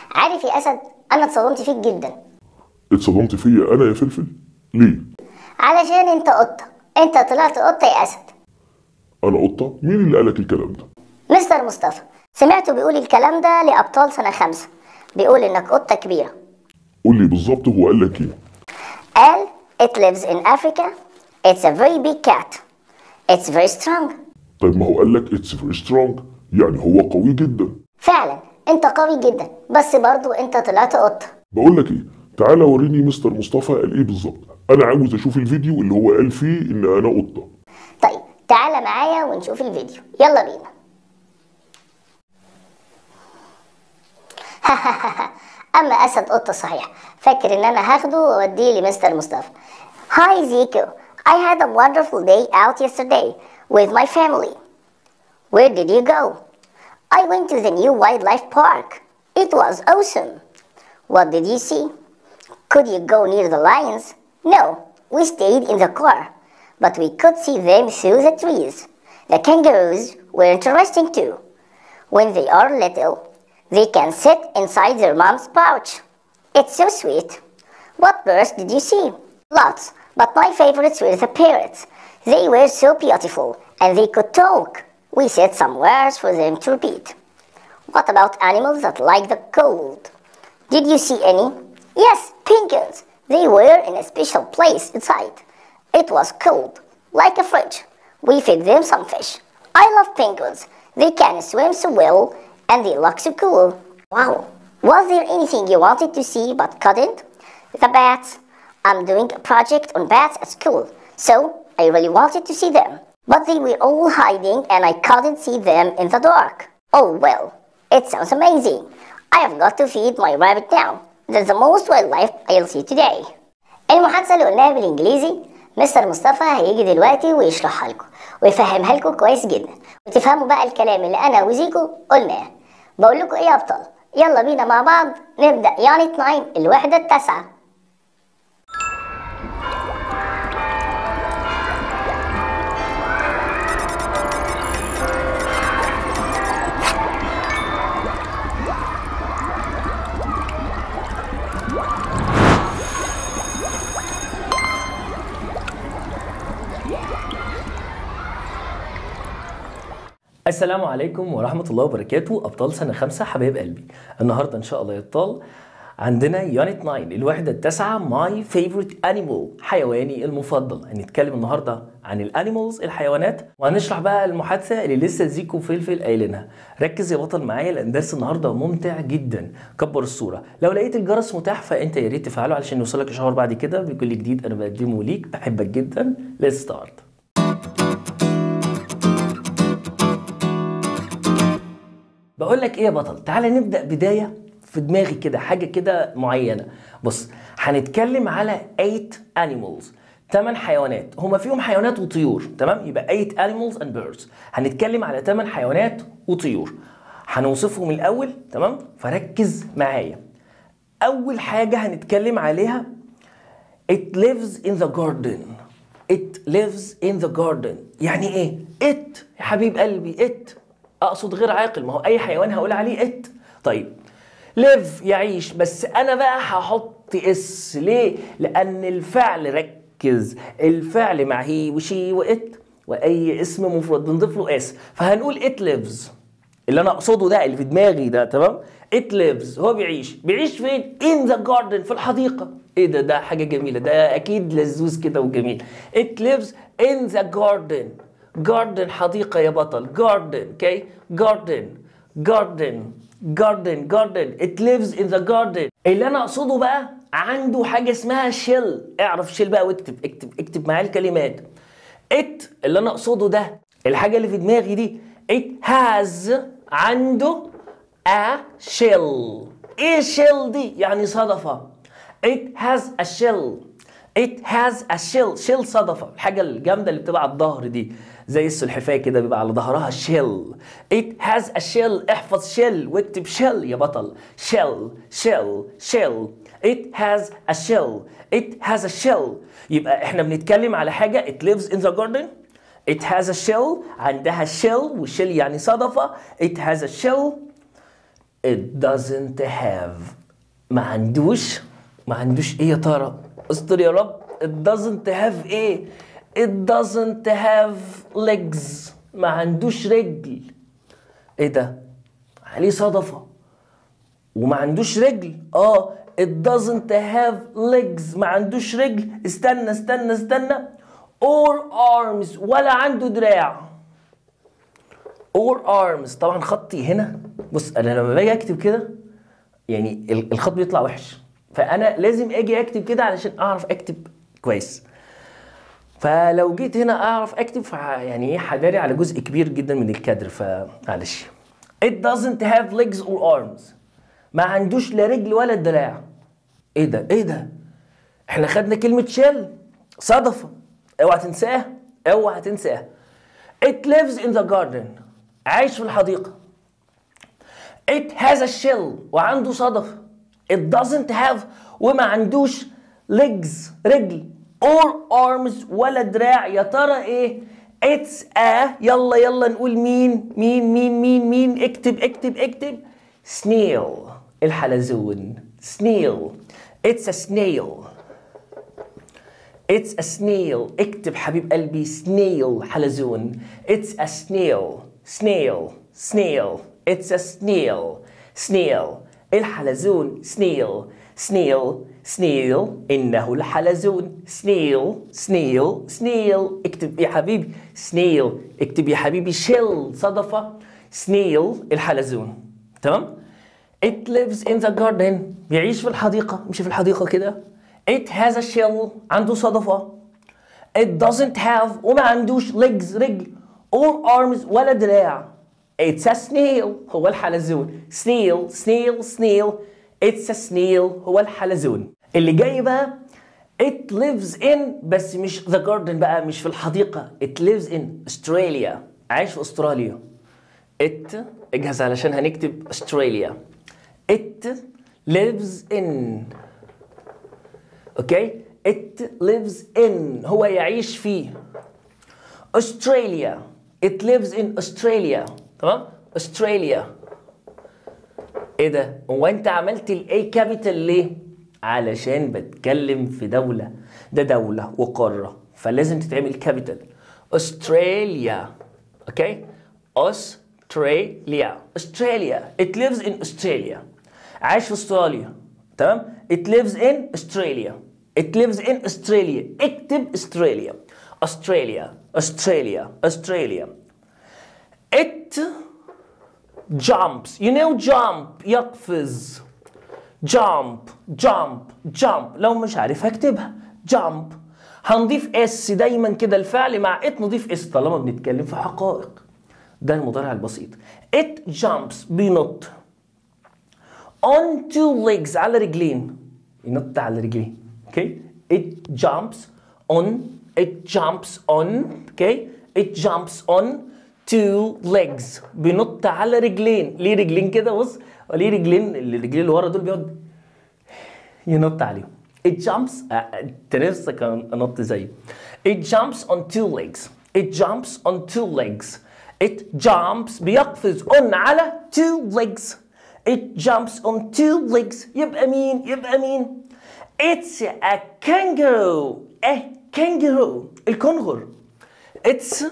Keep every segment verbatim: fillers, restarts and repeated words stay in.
عارف يا اسد، انا اتصدمت فيك جدا. اتصدمت فيا انا يا فلفل؟ ليه؟ علشان انت قطه. انت طلعت قطه يا اسد. انا قطه؟ مين اللي قالك الكلام ده؟ مستر مصطفى، سمعته بيقول الكلام ده لابطال سنه خمسة. بيقول انك قطه كبيره. قول لي بالظبط هو قال لك ايه؟ قال it lives in Africa. It's a very big cat. It's very strong. طيب ما هو قال لك اتس فيري سترونج، يعني هو قوي جدا. فعلا انت قوي جدا، بس برضو انت طلعت قطه. بقول لك ايه، تعالى وريني مستر مصطفى قال ايه بالظبط. انا عاوز اشوف الفيديو اللي هو قال فيه ان انا قطه. طيب تعالى معايا ونشوف الفيديو، يلا بينا. اما اسد قطه صحيح، فاكر ان انا هاخده واوديه لمستر مصطفى. Hi Zico, I had a wonderful day out yesterday with my family. Where did you go? I went to the new wildlife park. It was awesome. What did you see? Could you go near the lions? No, we stayed in the car, but we could see them through the trees. The kangaroos were interesting too. When they are little, they can sit inside their mom's pouch. It's so sweet. What birds did you see? Lots, but my favorites were the parrots. They were so beautiful, and they could talk. We said some words for them to repeat. What about animals that like the cold? Did you see any? Yes, penguins. They were in a special place inside. It was cold, like a fridge. We fed them some fish. I love penguins. They can swim so well, and they look so cool. Wow. Was there anything you wanted to see but couldn't? The bats. I'm doing a project on bats at school, so I really wanted to see them. But they were all hiding and I couldn't see them in the dark. Oh well, it sounds amazing. I have got to feed my rabbit now. That's the most wildlife I'll see today. المحادثة اللي قلناها بالإنجليزي مستر مصطفى هيجي دلوقتي ويشرحها لكم ويفهمها لكم كويس جدا، وتفهموا بقى الكلام اللي أنا وزيكو قلناه. بقول لكم إيه يا أبطال؟ يلا بينا مع بعض نبدأ يونت تسعة الوحدة التاسعة. السلام عليكم ورحمة الله وبركاته أبطال سنة خمسة حبايب قلبي. النهاردة إن شاء الله يا أبطال عندنا يونت تسعة الوحدة التاسعة My favorite animal، حيواني المفضل. هنتكلم النهاردة عن الانيمالز الحيوانات، وهنشرح بقى المحادثة اللي لسه زيكو وفلفل قايلينها. ركز يا بطل معايا لأن درس النهاردة ممتع جدا. كبر الصورة. لو لقيت الجرس متاح فأنت يا ريت تفعله علشان يوصلك إشعار بعد كده بكل جديد أنا بقدمه ليك. بحبك جدا. Let's start. بقول لك ايه يا بطل، تعالى نبدأ بداية في دماغي كده، حاجة كده معينة. بص، هنتكلم على eight animals، ثمان حيوانات، هما فيهم حيوانات وطيور، تمام؟ يبقى eight animals and birds. هنتكلم على ثمان حيوانات وطيور، هنوصفهم الأول، تمام؟ فركز معايا. أول حاجة هنتكلم عليها it lives in the garden. it lives in the garden يعني ايه؟ it يا حبيب قلبي it اقصد غير عاقل، ما هو اي حيوان هقول عليه ات. طيب live يعيش، بس انا بقى هحط اس. ليه؟ لان الفعل، ركز، الفعل مع هي وشي وات واي اسم مفرد بنضيف له اس، فهنقول it lives. اللي انا اقصده ده اللي في دماغي ده، تمام؟ it lives هو بيعيش. بيعيش فين؟ in the garden في الحديقه. ايه ده؟ ده حاجه جميله، ده اكيد لذوذ كده وجميل. it lives in the garden. garden حديقة يا بطل. garden okay garden garden garden garden it lives in the garden. اللي انا اقصده بقى عنده حاجة اسمها shell. اعرف shell بقى واكتب اكتب اكتب معايا الكلمات. it اللي انا اقصده ده الحاجة اللي في دماغي دي it has عنده a shell. ايه shell دي؟ يعني صدفة. it has a shell. it has a shell. shell صدفة، الحاجة الجامدة اللي بتبقى على الظهر دي زي السلحفاة كده بيبقى على ظهرها shell. it has a shell. احفظ shell واكتب shell يا بطل. shell shell shell it has a shell. it has a shell. يبقى احنا بنتكلم على حاجة it lives in the garden. it has a shell، عندها shell، والshell يعني صدفة. it has a shell it doesn't have. ما عندوش ما عندوش ايه يا ترى؟ استر يا رب. it doesn't have ايه؟ it doesn't have legs. ما عندوش رجل. ايه ده؟ عليه صدفة وما عندوش رجل. اه it doesn't have legs. ما عندوش رجل. استنى استنى استنى. or arms. ولا عنده دراع. or arms. طبعا خطي هنا بص انا لما باجي اكتب كده يعني الخط بيطلع وحش، فانا لازم اجي اكتب كده علشان اعرف اكتب كويس. فلو جيت هنا اعرف اكتب يعني ايه هداري على جزء كبير جدا من الكادر، فمعلش. it doesn't have legs or arms. ما عندوش لا رجل ولا دراع. ايه ده ايه ده؟ احنا خدنا كلمة شيل صدفة، اوعى تنساها اوعى تنساها. it lives in the garden. عايش في الحديقة. it has a shell. وعنده صدفة. it doesn't have وما عندوش legs رجل or arms ولا دراع. يا ترى ايه؟ it's a يلا يلا نقول مين مين مين مين مين اكتب اكتب اكتب snail. الحلزون. snail. it's a snail. it's a snail. اكتب حبيب قلبي snail حلزون. it's a snail. snail snail. it's a snail. snail. الحلزون. snail snail snail. إنه الحلزون. snail snail snail. اكتب يا حبيبي snail. اكتب يا حبيبي shell صدفة. snail الحلزون. تمام؟ it lives in the garden. بيعيش في الحديقة. مش في الحديقة كده. it has a shell. عنده صدفة. it doesn't have وما عندوش legs رجل or arms ولا دراع. it's a snail. هو الحلزون. snail snail snail. it's a snail. هو الحلزون. اللي جاي بقى it lives in بس مش the garden بقى، مش في الحديقة. it lives in Australia. عايش في أستراليا. it اجهز علشان هنكتب أستراليا. it lives in اوكي. it lives in هو يعيش فيه. Australia. it lives in Australia. تمام؟ Australia. ايه ده؟ هو انت عملت الاي كابيتال ليه؟ علشان بتكلم في دولة. ده دولة وقارة فلازم تتعمل كابيتال. Australia. اوكي؟ Australia. Australia. it lives in Australia. عايش في استراليا. تمام؟ it lives in Australia. it lives in Australia. اكتب Australia. Australia. Australia. Australia. it jumps. you know jump يقفز. jump jump jump. لو مش عارف هكتبها jump. هنضيف اس دايما كده الفعل مع it نضيف اس طالما بنتكلم في حقائق. ده المضارع البسيط. it jumps بينط on two legs على رجلين. ينط على رجلين. اوكي. it jumps on it jumps on اوكي. it jumps on two legs. بينط على رجلين. ليه رجلين كده؟ بص وليه رجلين؟ الرجلين اللي ورا دول بيقعد ينط عليهم. it jumps انت نفسك انط زيه. it jumps on two legs. it jumps on two legs. it jumps بيقفز on على two legs. it jumps on two legs. يبقى مين؟ يبقى مين؟ it's a kangaroo. a kangaroo. الكنغر. it's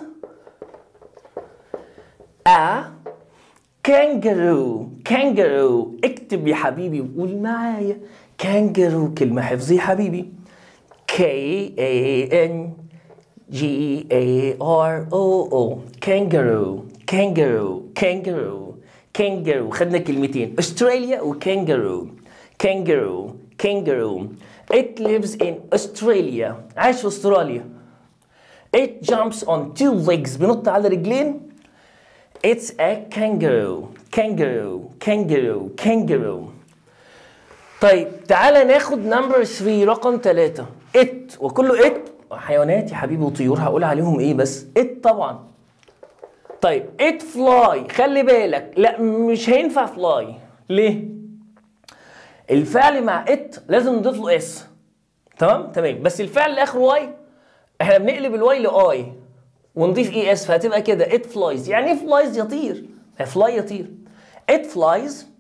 a kangaroo. kangaroo. اكتب يا حبيبي وقول معايا kangaroo. كلمة حفظ يا حبيبي. K A N G A R O O. kangaroo. kangaroo. kangaroo. kangaroo. خدنا كلمتين استراليا وكانجرو. kangaroo. kangaroo. it lives in Australia. عايش في استراليا. it jumps on two legs. بينط على رجلين. it's a kangaroo. kangaroo. kangaroo. kangaroo. طيب تعالى ناخد نمبر ثلاثة رقم ثلاثة. it وكله it حيوانات يا حبيبي وطيور. هقول عليهم ايه بس؟ it طبعا. طيب it fly. خلي بالك لا مش هينفع fly. ليه؟ الفعل مع it لازم نضيف له اس. تمام؟ تمام. بس الفعل اللي اخره واي احنا بنقلب الواي لاي ونضيف اي اس فهتبقى كده it flies. يعني ايه flies؟ يطير. fly يطير. it flies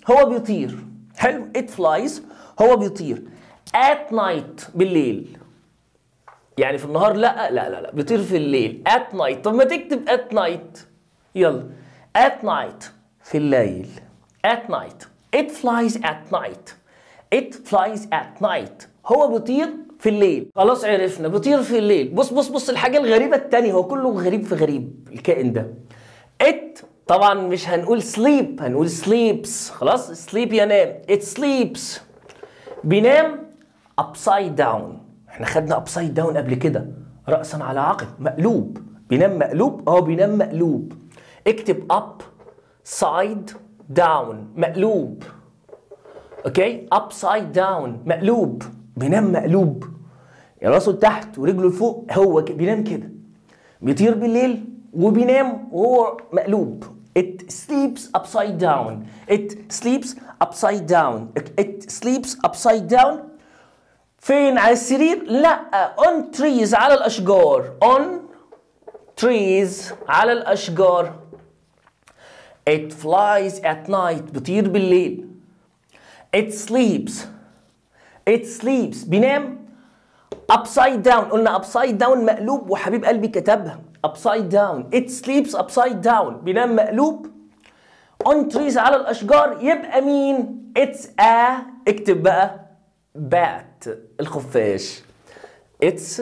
هو بيطير. حلو. it flies هو بيطير. at night بالليل. يعني في النهار لا لا لا لا بيطير في الليل. at night. طب ما تكتب at night. يلا. at night في الليل. at night. it flies at night. it flies at night. هو بيطير في الليل. خلاص عرفنا بيطير في الليل. بص بص بص الحاجة الغريبة التانية، هو كله غريب في غريب الكائن ده. it طبعا مش هنقول sleep، هنقول sleeps. خلاص sleep ينام. it sleeps بينام upside down. احنا خدنا upside down قبل كده، رأسا على عقب، مقلوب. بينام مقلوب. اه بينام مقلوب. اكتب upside down مقلوب. اوكي upside down مقلوب. بينام مقلوب، يا راسه لتحت ورجله لفوق. هو بينام كده، بيطير بالليل وبينام وهو مقلوب. it sleeps upside down. it sleeps upside down. it sleeps upside down. فين؟ على السرير؟ لا on trees على الأشجار. on trees على الأشجار. it flies at night بيطير بالليل. it sleeps it sleeps بينام upside down. قلنا upside down مقلوب وحبيب قلبي كتبها upside down. it sleeps upside down بينام مقلوب. on trees على الأشجار يبقى مين؟ it's a اكتب بقى bat الخفاش. it's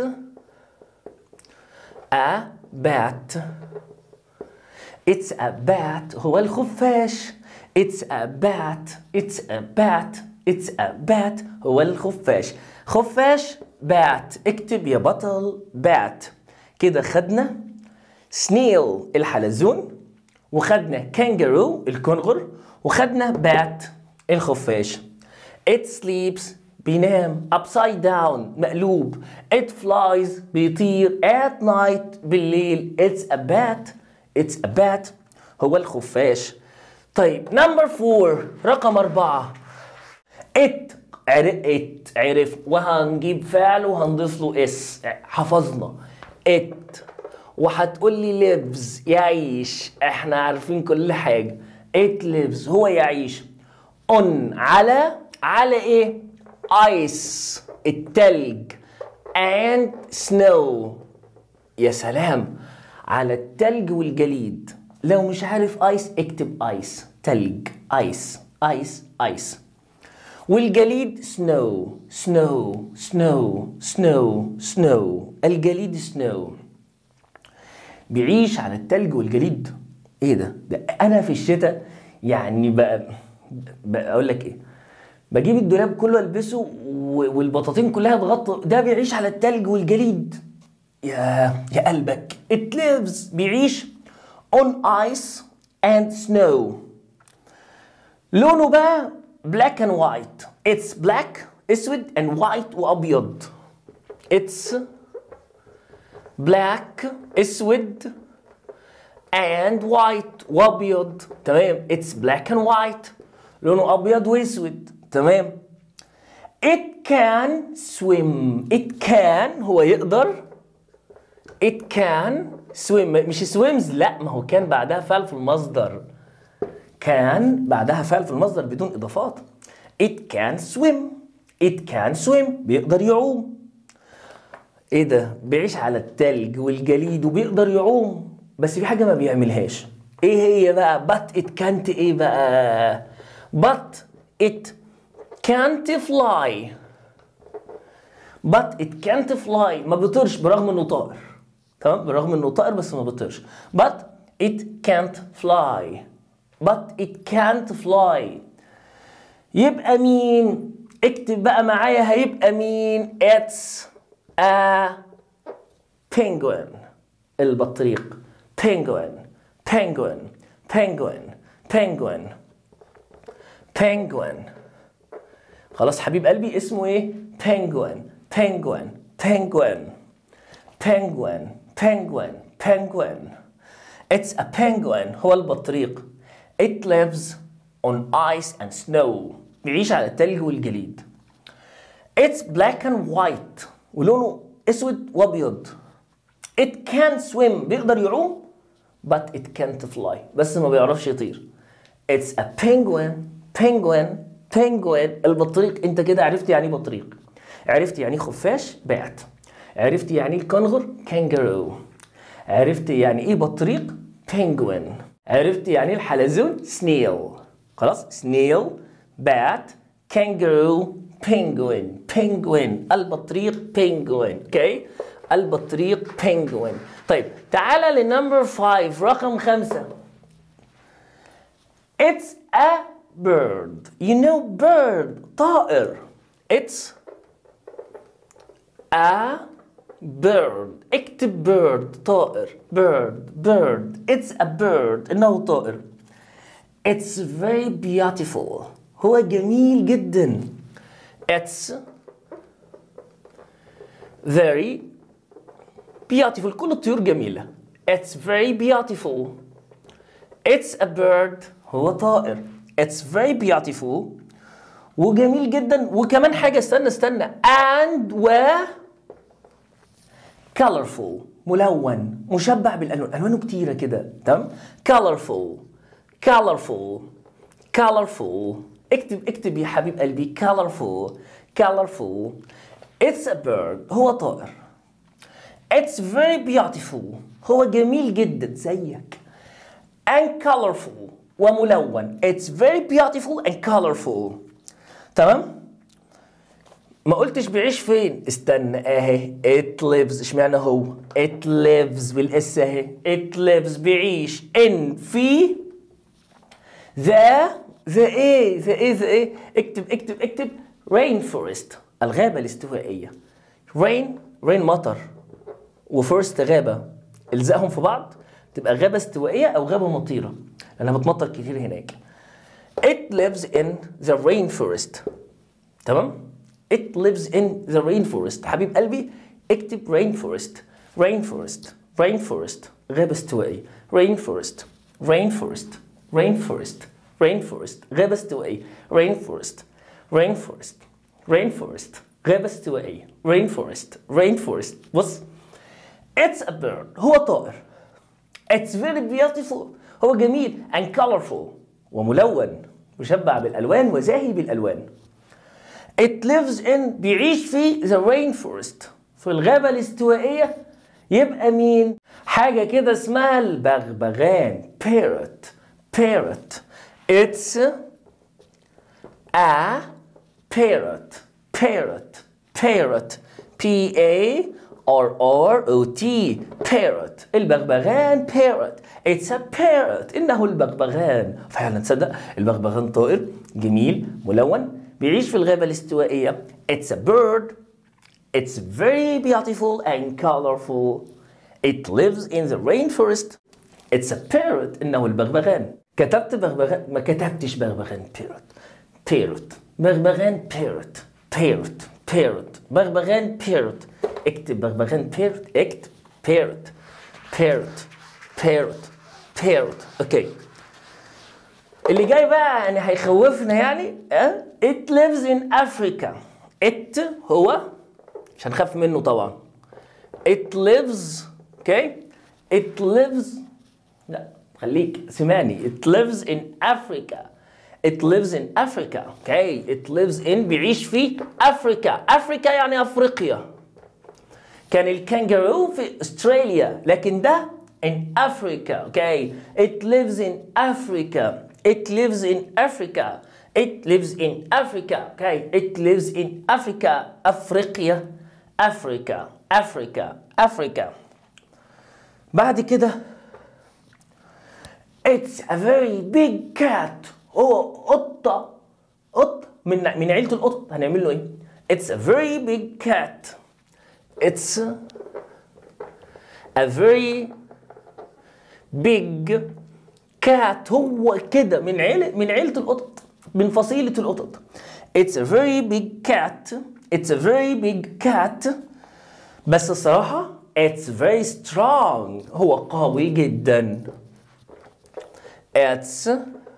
a bat. it's a bat هو الخفاش. it's a bat. it's a bat. it's a bat هو الخفاش. خفاش bat. اكتب يا بطل bat. كده خدنا snail الحلزون، وخدنا kangaroo الكنغر، وخدنا bat الخفاش. it sleeps بينام upside down مقلوب. it flies بيطير at night بالليل. it's a bat. it's a bat هو الخفاش. طيب نمبر فور رقم أربعة. it عرف it عرف وهنجيب فعل وهنضيف له اس. حفظنا it. وهتقول لي lives يعيش، احنا عارفين كل حاجة. it lives هو يعيش. on على على ايه؟ ice التلج. and snow يا سلام على التلج والجليد. لو مش عارف ايس اكتب ايس. تلج ايس ايس ايس. والجليد سنو سنو سنو سنو سنو. الجليد سنو. بيعيش على التلج والجليد. ايه ده؟ ده انا في الشتاء يعني بقى, بقى اقول لك ايه، بجيب الدولاب كله البسه والبطاطين كلها تغطى. ده بيعيش على التلج والجليد. يا يا قلبك. it lives بيعيش on ice and snow. لونه بقى black and white. it's black اسود and white وابيض. it's black اسود and white وابيض. تمام. it's black and white لونه ابيض واسود. تمام. it can swim. it can هو يقدر. it can swim مش swims، لا ما هو كان بعدها فعل في المصدر. كان بعدها فعل في المصدر بدون اضافات. it can swim. it can swim بيقدر يعوم. ايه ده؟ بيعيش على التلج والجليد وبيقدر يعوم، بس في حاجة ما بيعملهاش. ايه هي بقى؟ but it can't ايه بقى؟ but it can't fly. but it can't fly ما بيطيرش برغم انه طائر. تمام. برغم انه طائر بس ما بيطيرش. but it can't fly. but it can't fly يبقى مين؟ اكتب بقى معايا هيبقى مين؟ it's a penguin البطريق. penguin penguin penguin penguin penguin. خلاص حبيب قلبي اسمه ايه؟ penguin penguin penguin penguin penguin penguin. it's a penguin هو البطريق. it lives on ice and snow بيعيش على التلج والجليد. it's black and white ولونه اسود وابيض. it can swim بيقدر يعوم but it can't fly بس ما بيعرفش يطير. it's a penguin penguin penguin البطريق. انت كده عرفت يعني ايه بطريق، عرفت يعني ايه خفاش bat، عرفت يعني ايه الكنغر kangaroo، عرفت يعني ايه بطريق penguin، عرفت يعني ايه الحلزون snail. خلاص snail bat kangaroo penguin penguin البطريق penguin. اوكي البطريق penguin. طيب تعالى لنمبر خمسة، رقم خمسة. It's a bird. You know bird طائر. It's a bird. اكتب bird طائر bird bird. It's a bird إنه طائر. It's very beautiful. هو جميل جدا. It's very beautiful. كل الطيور جميلة. It's very beautiful. It's a bird. هو طائر. It's very beautiful. وجميل جدا. وكمان حاجة استنى استنى and و colorful ملون مشبع بالألوان، ألوانه كتيرة كده. تمام. colorful colorful colorful. اكتب اكتب يا حبيب قلبي colorful colorful. It's a bird. هو طائر. It's very beautiful. هو جميل جدا زيك. And colorful وملون. It's very beautiful and colorful. تمام؟ ما قلتش بيعيش فين؟ استنى اهي it lives. اشمعنى هو؟ it lives بالاس اهي. it lives بيعيش in في the the ايه the ايه the ايه اكتب اكتب اكتب rainforest الغابة الاستوائية. rain rain مطر وفورست غابة، الزقهم في بعض تبقى غابة استوائية أو غابة مطيرة لأنها بتمطر كتير هناك. It lives in the rainforest. تمام؟ It lives in the rainforest. حبيب قلبي اكتب rainforest rainforest rainforest غابة استوائية. rainforest rainforest rainforest rainforest غابة استوائية. rainforest rainforest rainforest غابة استوائية. rainforest rainforest. بص It's a bird. هو طائر. It's very beautiful. هو جميل and colorful وملون مشبع بالألوان وزاهي بالألوان. It lives in بيعيش في the rainforest في الغابة الاستوائية. يبقى مين؟ حاجة كده اسمها البغبغان parrot parrot. It's a parrot parrot parrot P A R R O T parrot. البغبغان parrot. It's a parrot. إنه البغبغان. فعلا تصدق البغبغان طائر جميل ملون بيعيش في الغابة الاستوائية. It's a bird. It's very beautiful and colorful. It lives in the rainforest. It's a parrot. إنه البغبغان. كتبت بغبغان ما كتبتش بغبغان parrot parrot بغبغان parrot parrot parrot بغبغان parrot. اكتب بغبغان parrot. اكتب parrot parrot parrot parrot. اوكي اللي جاي بقى يعني هيخوفنا يعني اه it lives in Africa. it هو مش هنخاف منه طبعا. it lives اوكي it lives لا خليك سمعني. it lives in Africa. it lives in Africa. اوكي it lives in بيعيش في أفريقيا. أفريقيا يعني أفريقيا. كان الكانجارو في استراليا لكن ده in Africa. اوكي it lives in Africa. it lives in Africa. it lives in Africa. اوكي it lives in Africa. أفريقيا أفريقيا أفريقيا أفريقيا. بعد كده it's a very big cat. هو قطة قط من من عيلة القطط. هنعمل له ايه؟ it's a very big cat. it's a very big cat. هو كده من عيلة من عيلة القطط من فصيلة القطط. it's a very big cat. it's a very big cat. بس الصراحة it's very strong. هو قوي جدا. it's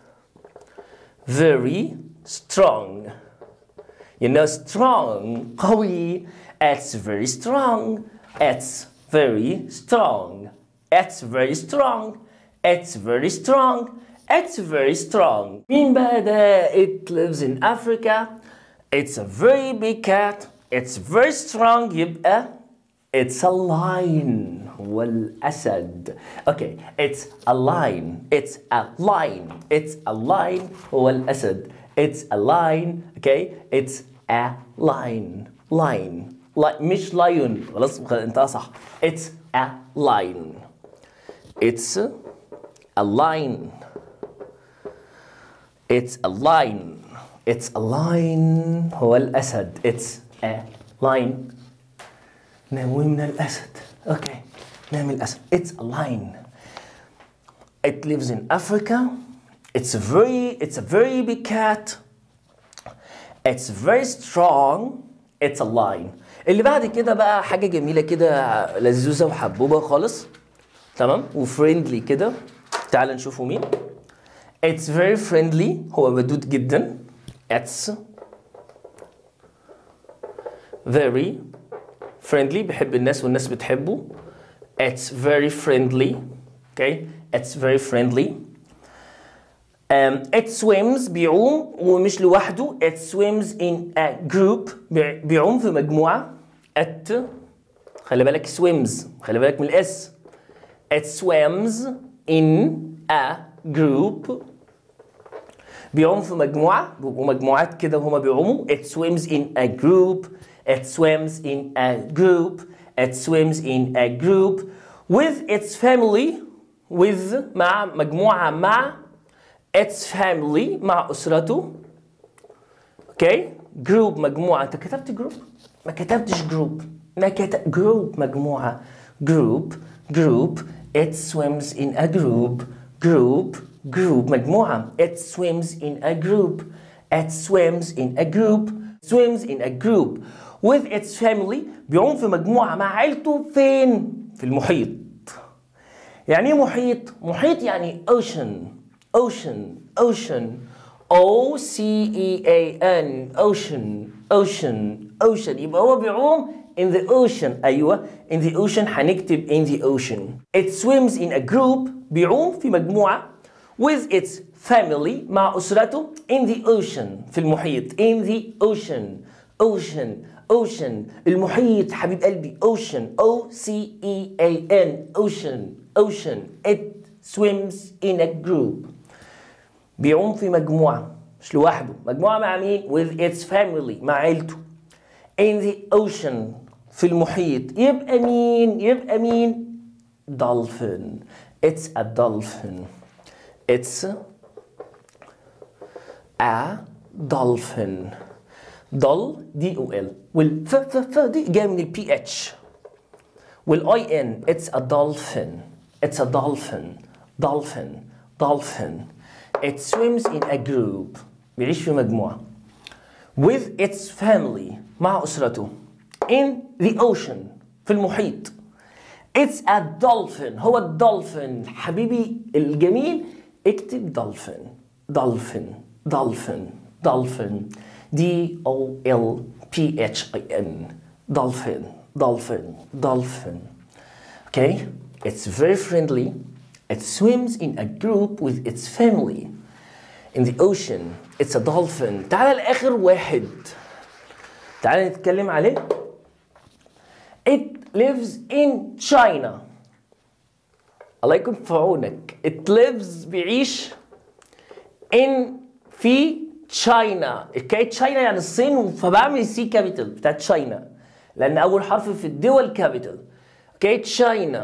very strong. You know strong قوي. it's very strong. it's very strong. it's very strong. it's very strong. It's very strong. مين بقى ده؟ It lives in Africa. It's a very big cat. It's very strong. يبقى it's a lion. هو الأسد. Okay. It's a lion. It's a lion. It's a lion. هو الأسد. It's a lion. Okay. It's a lion. Lion. Li- مش lion. خلاص انت صح. It's a lion. It's a lion. It's a lion. It's a lion. هو الأسد. It's a lion. نمو من الأسد. Okay. نام الأسد. It's a lion. It lives in Africa. It's a very, it's a very big cat. It's very strong. It's a lion. اللي بعد كده بقى حاجة جميلة كده لذوذة وحبوبة خالص. تمام؟ وفريندلي كده. تعال نشوفه مين. It's very friendly. هو ودود جدا. It's very friendly. بيحب الناس والناس بتحبه. It's very friendly. Okay. It's very friendly. Um, it swims. بيعوم ومش لوحده. It swims in a group. بيعوم في مجموعة. It خلي بالك swims. خلي بالك من الاس. It swims in a group. بيعوم في مجموعة. بيبقوا مجموعات كده وهما بيعوموا. It swims in a group. It swims in a group. It swims in a group with its family. With مع مجموعة مع its family مع أسرته. Okay. Group مجموعة. أنت كتبت group؟ ما كتبتش group. ما كتب group مجموعة. Group. Group. It swims in a group. Group. Group مجموعة. It swims in a group. It swims in a group. Swims in a group with its family. بيعوم في مجموعة مع عيلته فين؟ في المحيط. يعني ايه محيط؟ محيط يعني ocean. Ocean. Ocean. O C E A N. Ocean. Ocean. Ocean. يبقى هو بيعوم in the ocean. أيوة. In the ocean هنكتب in the ocean. It swims in a group. بيعوم في مجموعة with its family مع أسرته in the ocean. في المحيط. In the ocean. Ocean. Ocean. المحيط حبيب قلبي. Ocean. O C E A N. Ocean. Ocean. It swims in a group. بيعوم في مجموعة مش لوحده. مجموعة مع مين؟ with its family مع عيلته. In the ocean. في المحيط. يبقى مين؟ يبقى مين؟ dolphin. It's a dolphin. It's a dolphin. دول دي او ال والف ف ف دي جايه من البي اتش والاي ان. It's a dolphin. It's a dolphin. Dolphin. Dolphin. It swims in a group. بيعيش في مجموعة. With its family مع أسرته. In the ocean. في المحيط. It's a dolphin. هو الدولفين حبيبي الجميل. اكتب dolphin. Dolphin. Dolphin. Dolphin. D O L P H I N. Dolphin. Dolphin. Dolphin. Okay. It's very friendly. It swims in a group with its family. In the ocean. It's a dolphin. تعال لآخر واحد. تعال نتكلم عليه. It lives in China. الله يكون في عونك. It lives بيعيش in في China. Okay. China يعني الصين فبعمل سي كابيتال بتاعت China لأن أول حرف في الدول كابيتال. Okay. China.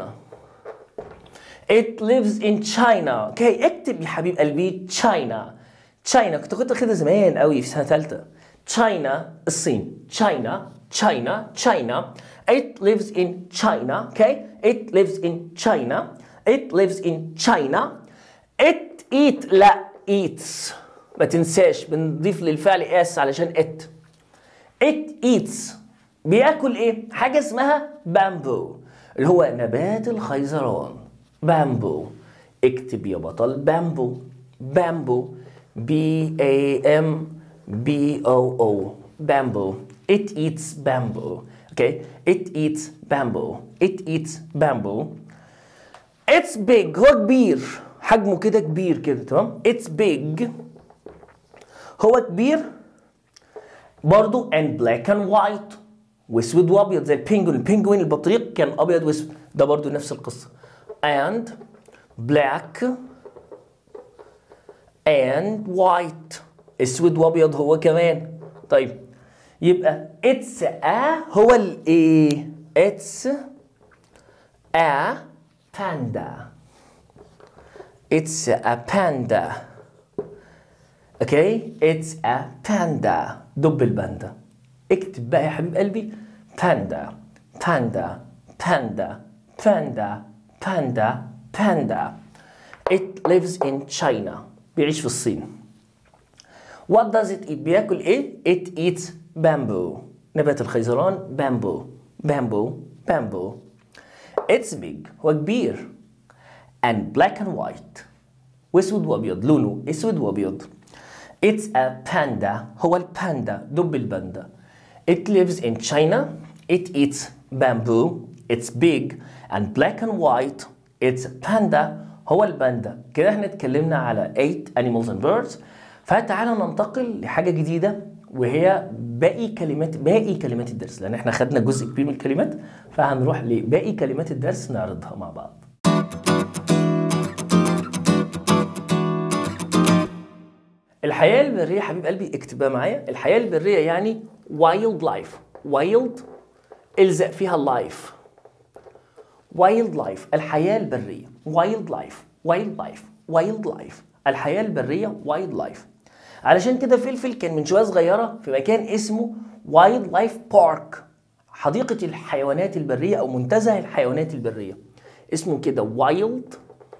It lives in China. Okay. اكتب يا حبيب قلبي China. China كنت كنت كده زمان قوي في سنة ثالثة. China الصين. China. China. China. It lives in China. Okay. It lives in China. It lives in China. It eat لا eats. ما تنساش بنضيف للفعل اس علشان it. It eats. بياكل ايه؟ حاجة اسمها بامبو اللي هو نبات الخيزران. بامبو. اكتب يا بطل بامبو. بامبو. B A M B O O. Bamboo. It eats bamboo. Okay. It eats bamboo. It eats bamboo. It's big. هو كبير. حجمه كده كبير كده، تمام. It's big هو كبير برضو and black and white واسود وابيض زي البينجوين. البينجوين البطريق كان ابيض واسود، ده برضو نفس القصه. and black and white اسود وابيض هو كمان. طيب يبقى it's a هو الايه؟ it's a panda. it's a panda. اوكي it's a panda. دب الباندا. اكتب بقى يا حبيب قلبي panda panda panda panda panda panda. it lives in China. بيعيش في الصين. what does it eat؟ بياكل ايه؟ it eats bamboo. نبات الخيزران bamboo bamboo bamboo. it's big هو كبير and black and white واسود وابيض، لونه اسود وابيض. it's a panda هو الباندا، دب الباندا. it lives in China. it eats bamboo. it's big and black and white. it's a panda هو الباندا. كده احنا اتكلمنا على eight animals and birds. فتعالى ننتقل لحاجة جديدة وهي باقي كلمات باقي كلمات الدرس، لأن احنا خدنا جزء كبير من الكلمات، فهنروح لباقي كلمات الدرس نعرضها مع بعض. الحياة البرية حبيب قلبي اكتبها معايا. الحياة البرية يعني wild life. wild الزق فيها life. wild life الحياة البرية. wild life wild life wild life الحياة البرية wild life. علشان كده فلفل كان من شوية صغيرة في مكان اسمه وايلد لايف بارك، حديقة الحيوانات البرية أو منتزه الحيوانات البرية، اسمه كده وايلد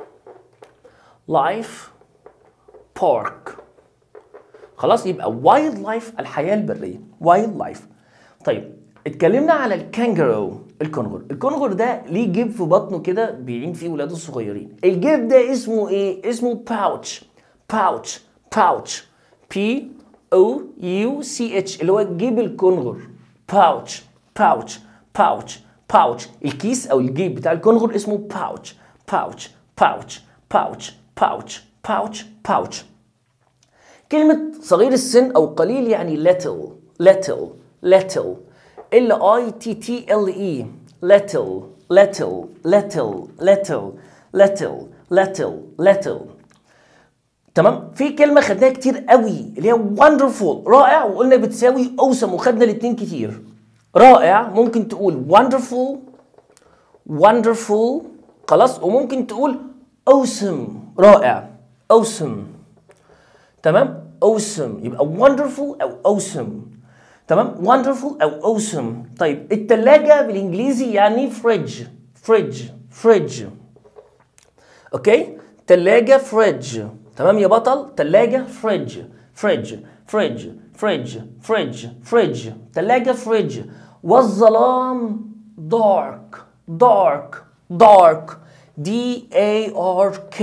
لايف بارك. خلاص يبقى وايلد لايف الحياة البرية وايلد لايف. طيب اتكلمنا على الكانجرو الكنغر. الكنغر ده ليه جيب في بطنه كده بيعين فيه ولاده الصغيرين. الجيب ده اسمه ايه؟ اسمه باوتش. باوتش باوتش بي او يو سي اتش اللي هو جيب الكنغر. باوتش باوتش باوتش باوتش الكيس او الجيب بتاع الكنغر اسمه باوتش باوتش باوتش باوتش باوتش باوتش باوتش. كلمة صغير السن او قليل يعني little little little L I T T L E little little little little little little little. تمام. في كلمة خدناها كتير قوي اللي هي wonderful رائع، وقلنا بتساوي awesome وخدنا الاتنين كتير. رائع ممكن تقول wonderful wonderful خلاص، وممكن تقول awesome رائع awesome. تمام awesome يبقى wonderful او awesome. تمام wonderful او awesome. طيب التلاجة بالانجليزي يعني fridge fridge fridge. اوكي تلاجة fridge. تمام يا بطل. تلاجة fridge fridge fridge fridge fridge fridge تلاجة fridge. والظلام dark dark dark D A R K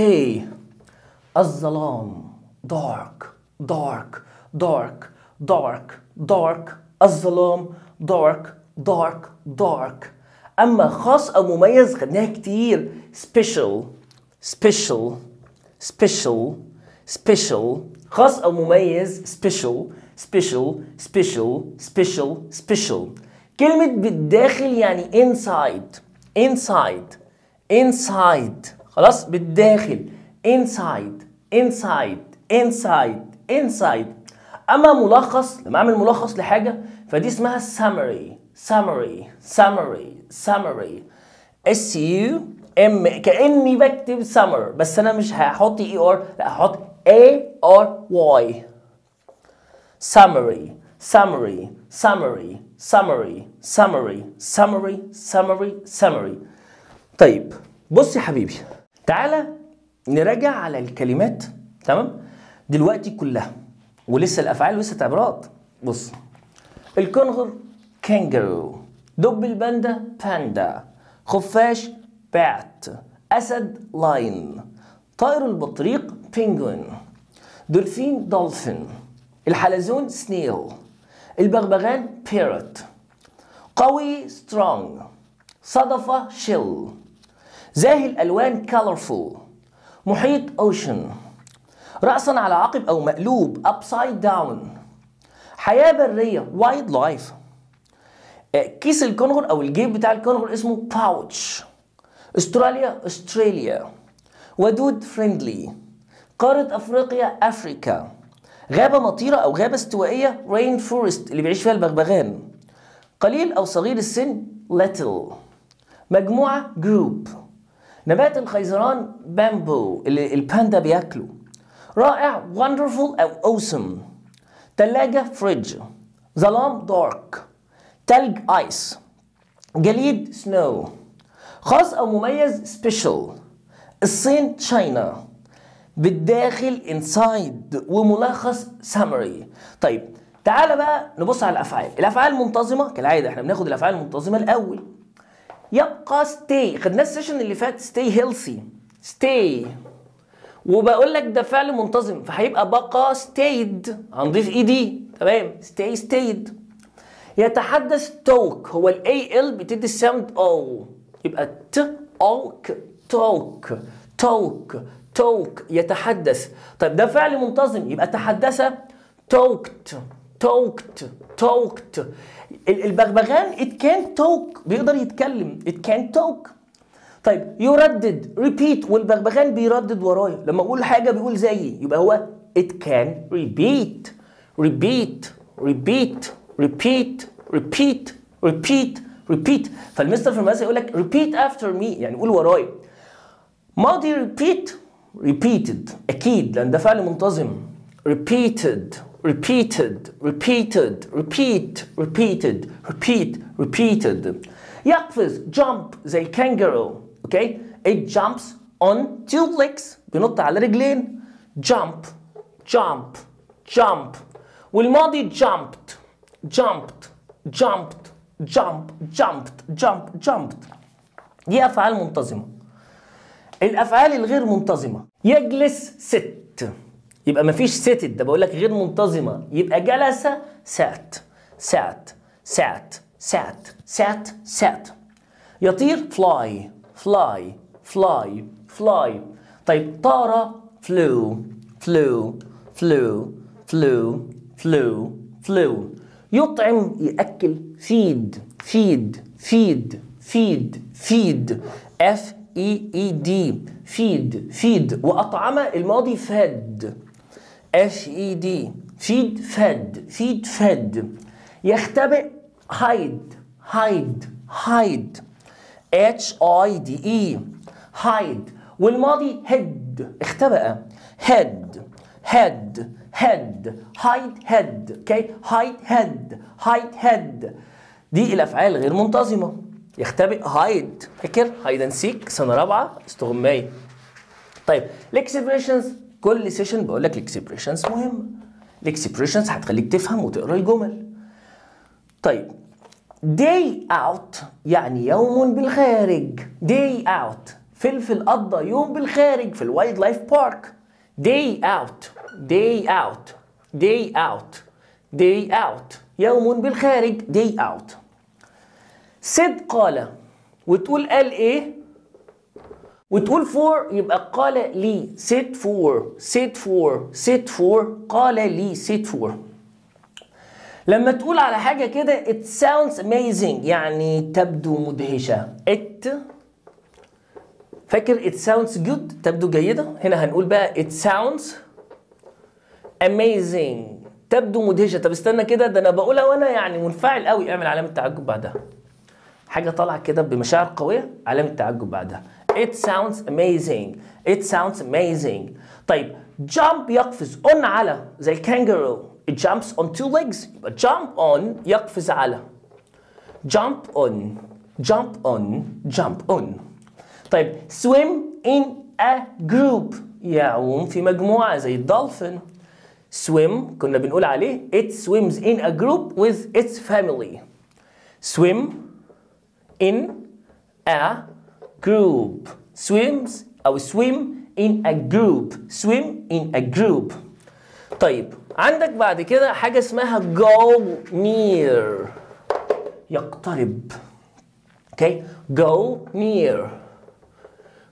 الظلام dark dark dark dark dark الظلام dark dark dark. أما خاص أو مميز خدناها كتير special special special special. خاص أو مميز special special special special special. كلمة بالداخل يعني inside inside inside خلاص بالداخل inside inside inside inside. أما ملخص لما أعمل ملخص لحاجة فدي اسمها summary summary summary summary S U M كأني بكتب summer بس أنا مش هحط E R لا هحط A R Y summary summary summary summary summary summary summary summary. طيب بص يا حبيبي تعالى نراجع على الكلمات تمام دلوقتي كلها ولسه الافعال ولسه تعبيرات. بص الكنغر kangaroo، دب الباندا باندا، خفاش بات، اسد لاين، طائر البطريق penguin، دولفين دولفين، الحلزون سنيل، البغبغان parrot، قوي strong، صدفة shell، زاهي الالوان colorful، محيط ocean. رأسا على عقب أو مقلوب upside down. حياة برية wild life. كيس الكنغر أو الجيب بتاع الكنغر اسمه pouch. استراليا استراليا. ودود friendly. قارة أفريقيا أفريكا. غابة مطيرة أو غابة استوائية rain forest اللي بيعيش فيها البغبغان. قليل أو صغير السن little. مجموعة group. نبات الخيزران bamboo اللي الباندا بياكله. رائع wonderful أو awesome. تلاجة fridge. ظلام dark. تلج ice. جليد snow. خاص أو مميز special. الصين China. بالداخل inside وملخص summary. طيب تعالى بقى نبص على الأفعال. الأفعال منتظمة كالعادة، احنا بناخد الأفعال المنتظمة الأول. يبقى stay، خدناه السيشن اللي فات stay healthy stay، وبقول لك ده فعل منتظم فهيبقى بقى stayed، هنضيف اي دي. تمام stay stayed. يتحدث talk، هو الاي ال بتدي الساوند او، يبقى ت talk talk talk talk يتحدث. طيب ده فعل منتظم يبقى تحدث talked talked talked. البغبغان it can talk، بيقدر يتكلم it can talk. طيب يردد repeat، والبغبغان بيردد ورايا، لما اقول حاجه بيقول زيي يبقى هو it can repeat repeat repeat repeat repeat repeat repeat. فالمستر في المدرسه يقول لك repeat after me، يعني قول ورايا. ماضي repeat repeated اكيد لان ده فعل منتظم. repeated repeated repeated repeat repeated repeat repeated. يقفز jump زي kangaroo. اوكي it jumps on two legs، بينط على رجلين. jump jump jump. والماضي jumped jumped jumped jump jumped jump jumped. دي افعال منتظمه. الافعال الغير منتظمه يجلس sit، يبقى مفيش seated، ده بقول لك غير منتظمه، يبقى جلس sat sat sat sat sat sat. يطير fly fly fly fly. طيب طار flew flew flew flew flew flew. يطعم يأكل feed feed feed feed feed f e e d feed feed. وأطعم الماضي fed f e d feed fed feed fed. يختبئ hide hide hide h i d e hide. والماضي head اختبأ head head head hide head okay hide head hide head. دي الافعال غير منتظمه. يختبئ hide، فاكر هايد اند سيك سنه رابعه استغمايه. طيب الاكسبريشنز كل سيشن بقول لك الاكسبريشنز مهمه. الاكسبريشنز هتخليك تفهم وتقرا الجمل. طيب day out يعني يوم بالخارج. day out فلفل قضى يوم بالخارج في الوايلد لايف بارك. day out day out day out day out يوم بالخارج day out. said قال، وتقول قال ايه وتقول for يبقى قال لي said for said for said for قال لي said for. لما تقول على حاجة كده it sounds amazing يعني تبدو مدهشة. it فاكر it sounds good تبدو جيدة، هنا هنقول بقى it sounds amazing تبدو مدهشة. طب استنى كده، ده انا بقولها وانا يعني منفعل قوي، اعمل علامة تعجب بعدها. حاجة طالعة كده بمشاعر قوية علامة تعجب بعدها. it sounds amazing it sounds amazing. طيب jump يقفز on على زي kangaroo it jumps on two legs يبقى jump on يقفز على. jump on jump on jump on. طيب swim in a group يعوم في مجموعة زي dolphin. swim كنا بنقول عليه it swims in a group with its family. swim in a group swims أو swim in a group swim in a group. طيب عندك بعد كده حاجة اسمها go near يقترب. okay go near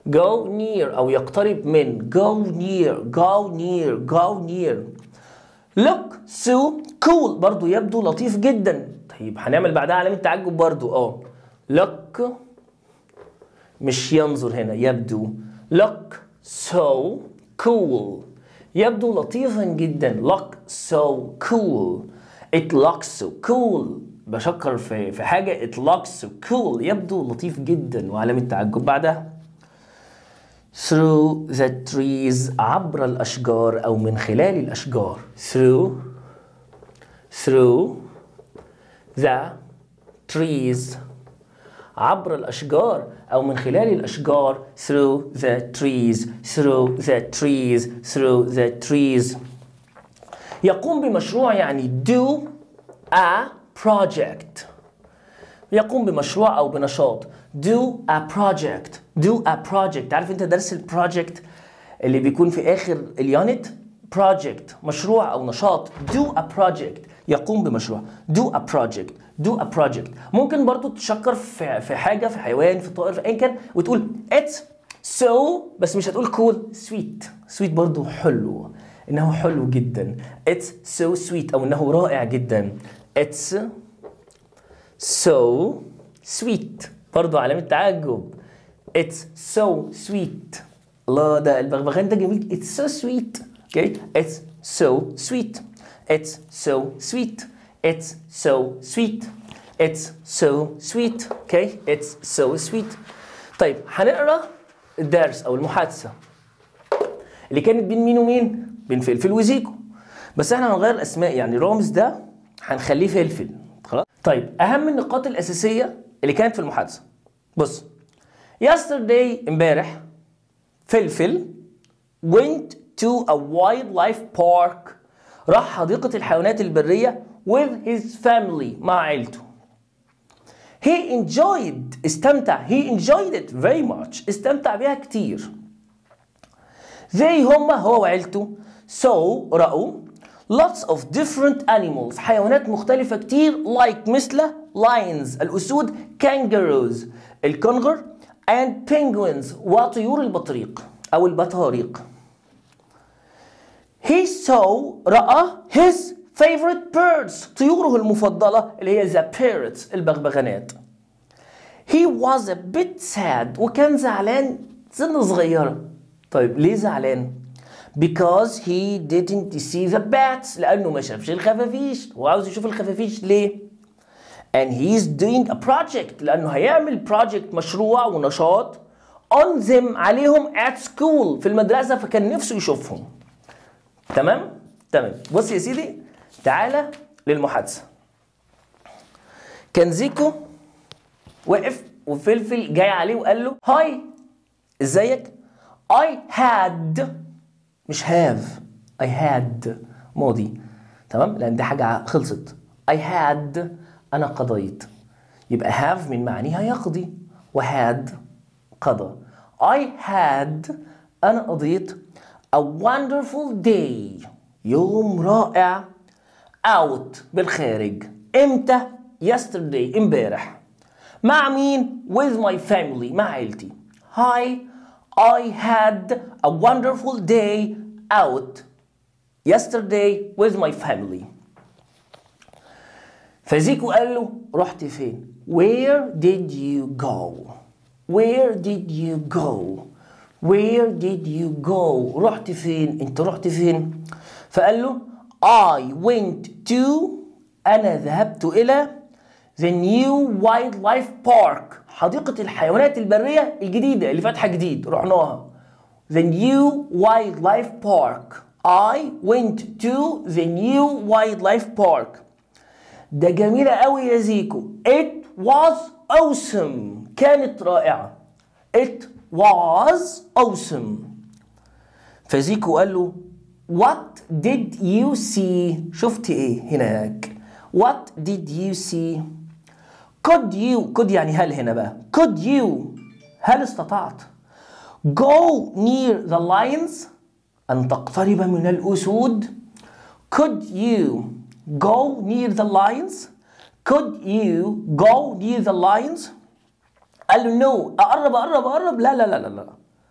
go near أو يقترب من. go near go near go near. look so cool برضو يبدو لطيف جدا. طيب هنعمل بعدها علامة تعجب برضو. اه look مش ينظر هنا، يبدو. look so cool يبدو لطيفا جدا. look so cool. it looks so cool بشكر في في حاجة. it looks so cool يبدو لطيف جدا وعلامة تعجب بعدها. through the trees عبر الأشجار أو من خلال الأشجار. through through the trees عبر الأشجار أو من خلال الأشجار. through the trees through the trees through the trees. يقوم بمشروع يعني do a project. يقوم بمشروع أو بنشاط. do a project do a project. عارف أنت درس البروجكت اللي بيكون في آخر اليونت؟ project مشروع أو نشاط. do a project يقوم بمشروع. do a project do a project. ممكن برضو تشكر في في حاجة، في حيوان، في طائر، في أي كان، وتقول it's so بس مش هتقول cool. sweet sweet برضو حلو، إنه حلو جدا. it's so sweet أو إنه رائع جدا. it's so sweet برضو علامة تعجب. it's so sweet. الله ده البغبغان ده جميل. it's so sweet. okay it's so sweet it's so sweet it's so sweet it's so sweet. okay it's so sweet. طيب هنقرا الدرس او المحادثه اللي كانت بين مين ومين؟ بين فلفل وزيكو، بس احنا هنغير الاسماء. يعني رامز ده هنخليه فلفل. خلاص. طيب اهم النقاط الاساسيه اللي كانت في المحادثه. بص yesterday امبارح فلفل went to a wildlife park راح حديقة الحيوانات البرية with his family مع عيلته. he enjoyed استمتع he enjoyed it very much استمتع بها كتير. they هما هو وعيلته so رأوا lots of different animals حيوانات مختلفة كتير like مثل lions الأسود kangaroos الكنغر and penguins وطيور البطريق أو البطاريق. he saw رأى his favorite birds طيوره المفضلة اللي هي the parrots البغبغانات. he was a bit sad وكان زعلان سنة صغيرة. طيب ليه زعلان؟ because he didn't see the bats لأنه ما شافش الخفافيش. هو عاوز يشوف الخفافيش ليه؟ and he's doing a project لأنه هيعمل project مشروع ونشاط on them عليهم at school في المدرسة، فكان نفسه يشوفهم. تمام؟ تمام. بص يا سيدي تعالى للمحادثة. كان زيكو وقف وفلفل جاي عليه وقال له هاي ازيك؟ I had مش have I had ماضي. تمام؟ لأن دي حاجة خلصت. I had أنا قضيت. يبقى have من معانيها يقضي وhad قضى. I had أنا قضيت a wonderful day يوم رائع out بالخارج. امتى؟ yesterday امبارح. مع مين؟ with my family مع عيلتي. Hi I had a wonderful day out yesterday with my family. فزيكو قال له رحت فين؟ Where did you go? Where did you go? Where did you go? رحت فين؟ انت رحت فين؟ فقال له I went to أنا ذهبت إلى the new wildlife park حديقة الحيوانات البرية الجديدة اللي فاتحة جديد رحناها. The new wildlife park. I went to the new wildlife park. ده جميلة قوي يا زيكو. It was awesome. كانت رائعة. It was awesome. فزيكو قال له What did you see? شفت ايه هناك؟ What did you see? Could you could يعني هل هنا بقى. Could you هل استطعت go near the lions أن تقترب من الأسود؟ Could you go near the lions? Could you go near the lions? قال له no. أقرب أقرب أقرب لا لا لا لا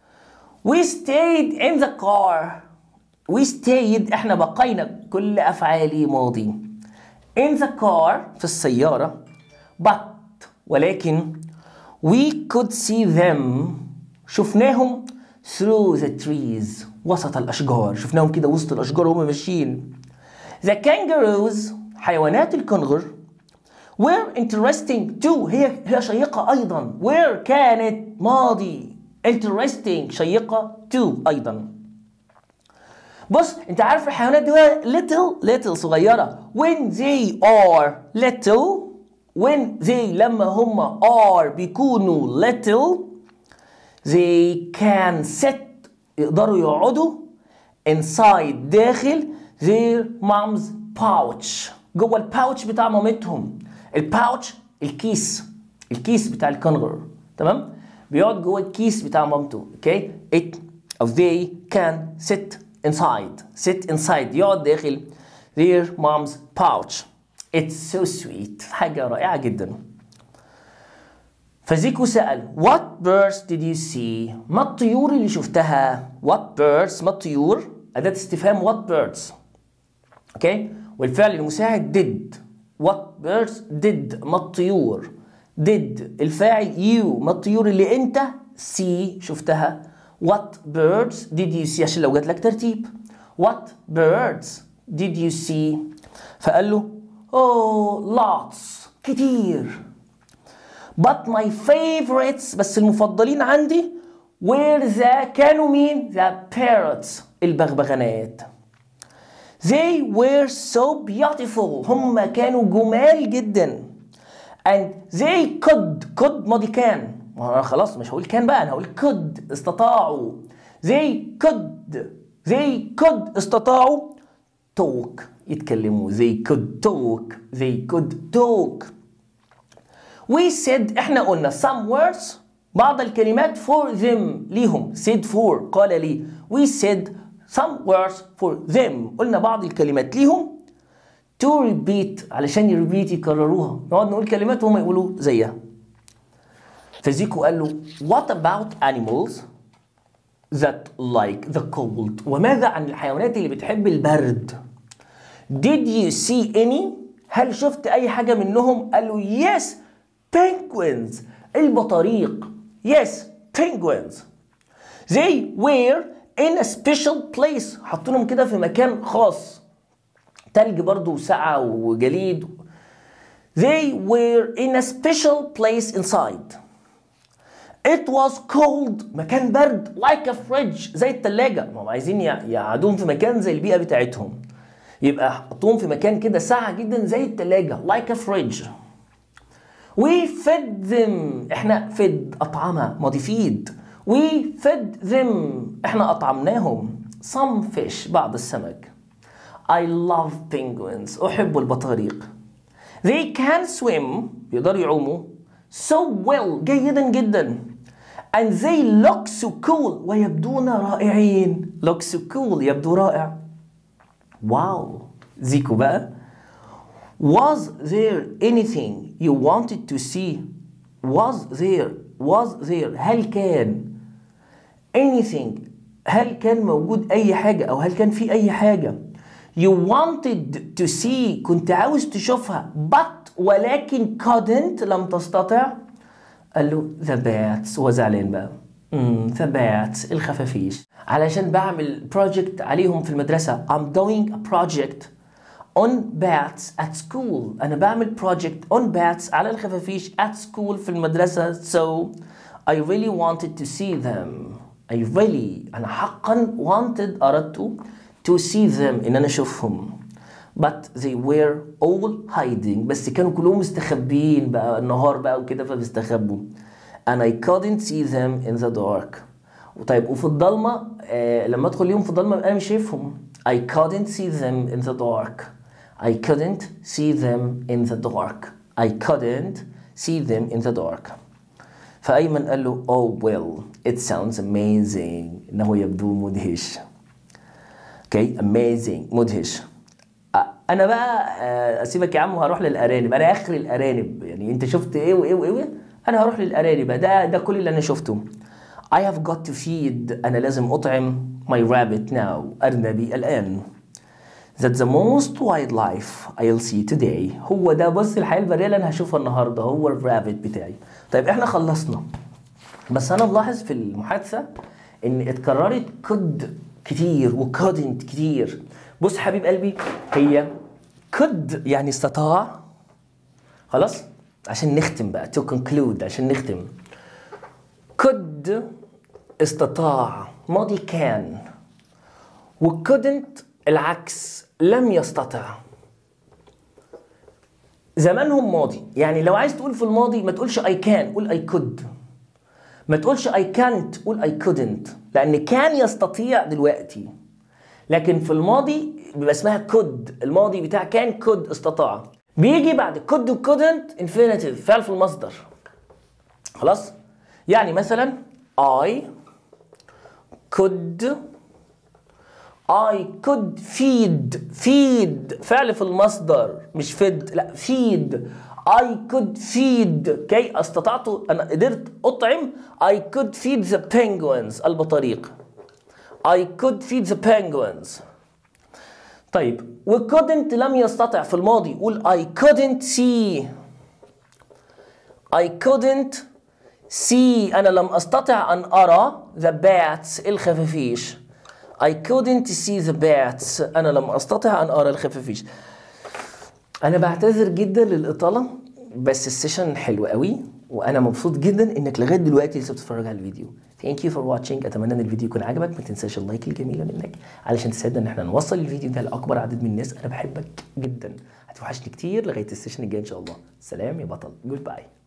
We stayed in the car. We stayed احنا بقينا كل افعالي ماضي. In the car في السيارة. But ولكن we could see them شفناهم through the trees وسط الأشجار. شفناهم كده وسط الأشجار وهم ماشيين. The kangaroos حيوانات الكنغر were interesting too. هي هي شيقة أيضا. were كانت ماضي. interesting شيقة too أيضا. بص انت عارف الحيوانات دي little little صغيرة. when they are little when they لما هم are بيكونوا little they can sit يقدروا يقعدوا inside داخل their mom's pouch جوه الباوتش بتاع مامتهم. الباوتش الكيس الكيس بتاع الكنغر تمام بيقعد جوه الكيس بتاع مامته. اوكي it او they can sit inside sit inside يقعد داخل their mom's pouch. It's so sweet. حاجة رائعة جدا. فزيكو سأل What birds did you see؟ ما الطيور اللي شفتها؟ What birds؟ ما الطيور؟ أداة استفهام what birds. اوكي والفعل المساعد did. What birds did؟ ما الطيور. did الفاعل you ما الطيور اللي أنت see شفتها. What birds did you see عشان لو جات لك ترتيب. What birds did you see؟ فقال له oh lots كتير. But my favorites بس المفضلين عندي were the كانوا مين؟ the parrots البغبغانات. They were so beautiful هم كانوا جمال جدا. And they could could ماضي كان خلاص مش هقول كان بقى أنا هقول could استطاعوا. They could they could استطاعوا talk يتكلموا. They could talk they could talk. We said احنا قلنا some words بعض الكلمات for them ليهم. said for قال لي. We said some words for them قلنا بعض الكلمات ليهم to repeat علشان يربيت يكرروها. نقعد نقول كلمات وهم يقولوا زيها. فزيكو قال له what about animals that like the cold؟ وماذا عن الحيوانات اللي بتحب البرد؟ Did you see any؟ هل شفت أي حاجة منهم؟ قال له yes penguins البطاريق. yes penguins. They were in a special place حطونهم كده في مكان خاص. تلج برضو وسقعة وجليد. They were in a special place inside. It was cold مكان برد like a fridge زي التلاجة. ما هم عايزين يقعدوهم في مكان زي البيئة بتاعتهم. يبقى حطوهم في مكان كده ساقع جدا زي التلاجة like a fridge. We fed them احنا fed أطعمة ماضي feed. We fed them احنا أطعمناهم. Some fish بعض السمك. I love penguins أحب البطاريق. They can swim يقدروا يعوموا so well جيدا جدا. And they look so cool ويبدون رائعين. look so cool يبدو رائع. واو زيكو بقى was there anything you wanted to see؟ was there was there هل كان anything هل كان موجود أي حاجة أو هل كان في أي حاجة you wanted to see كنت عاوز تشوفها but ولكن couldn't لم تستطع؟ قال له the bats هو زعلان بقى. امم the bats الخفافيش علشان بعمل project عليهم في المدرسة. I'm doing a project on bats at school. أنا بعمل project on bats على الخفافيش at school في المدرسة. So I really wanted to see them. I really أنا حقا wanted أردت to see them إن أنا أشوفهم. But they were all hiding بس كانوا كلهم مستخبيين بقى النهار بقى وكده فبيستخبوا. And I couldn't see them in the dark. طيب وفي الضلمة آه لما أدخل اليوم في الضلمة أنا مش شايفهم. I couldn't see them in the dark. I couldn't see them in the dark. I couldn't see them in the dark. فأيمن قال له oh well it sounds amazing إنه يبدو مدهش. Okay amazing مدهش. أنا بقى أسيبك يا عم وهروح للأرانب. أنا آخر الأرانب يعني أنت شفت إيه وإيه وإيه أنا هروح للأرانب. ده ده كل اللي أنا شفته. I have got to feed. أنا لازم أطعم my rabbit now. أرنبي الآن. That's the most wildlife I'll see today. هو ده بص الحياة البرية اللي أنا هشوفها النهاردة، هو الرابت بتاعي. طيب إحنا خلصنا. بس أنا ملاحظ في المحادثة إن اتكررت could كتير و couldn't كتير. بص حبيب قلبي، هي could يعني استطاع. خلاص؟ عشان نختم بقى to conclude، عشان نختم. could استطاع ماضي كان، و couldn't العكس لم يستطع. زمانهم ماضي، يعني لو عايز تقول في الماضي ما تقولش I can، قول I could. ما تقولش I can't، قول I couldn't، لأن كان يستطيع دلوقتي، لكن في الماضي بيبقى اسمها could. الماضي بتاع كان could استطاع. بيجي بعد could و couldn't infinitive فعل في المصدر. خلاص؟ يعني مثلا I could I could feed. feed فعل في المصدر مش fed، لا feed. I could feed كي استطعت أنا قدرت أطعم. I could feed the penguins البطاريق. I could feed the penguins. طيب و couldn't لم يستطع في الماضي، قول I couldn't see. I couldn't see أنا لم أستطع أن أرى the bats الخفافيش. I couldn't see the bats أنا لم أستطع أن أرى الخفافيش. أنا بعتذر جدا للإطالة، بس السيشن حلو قوي وأنا مبسوط جدا إنك لغاية دلوقتي لسه بتتفرج على الفيديو. Thank you for watching. أتمنى إن الفيديو يكون عجبك. ما تنساش اللايك الجميلة منك علشان تساعدنا إن إحنا نوصل الفيديو ده لأكبر عدد من الناس. أنا بحبك جدا، هتوحشني كتير. لغاية السيشن الجاي إن شاء الله. سلام يا بطل. جود باي.